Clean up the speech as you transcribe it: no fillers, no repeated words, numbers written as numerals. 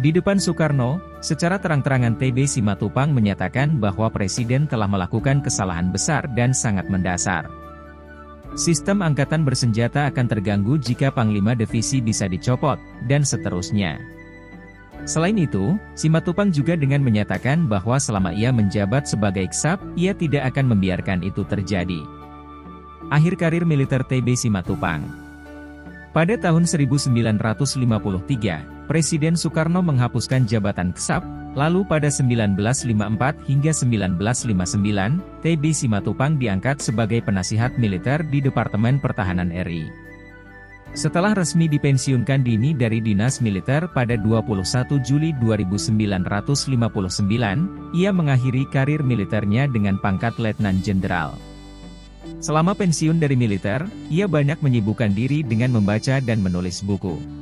Di depan Soekarno, secara terang-terangan TB Simatupang menyatakan bahwa Presiden telah melakukan kesalahan besar dan sangat mendasar. Sistem angkatan bersenjata akan terganggu jika Panglima Divisi bisa dicopot, dan seterusnya. Selain itu, Simatupang juga dengan menyatakan bahwa selama ia menjabat sebagai Ksap, ia tidak akan membiarkan itu terjadi. Akhir karir militer TB Simatupang. Pada tahun 1953, Presiden Soekarno menghapuskan jabatan Ksap, lalu pada 1954 hingga 1959, TB Simatupang diangkat sebagai penasihat militer di Departemen Pertahanan RI. Setelah resmi dipensiunkan dini dari dinas militer pada 21 Juli 1959, ia mengakhiri karir militernya dengan pangkat Letnan Jenderal. Selama pensiun dari militer, ia banyak menyibukkan diri dengan membaca dan menulis buku.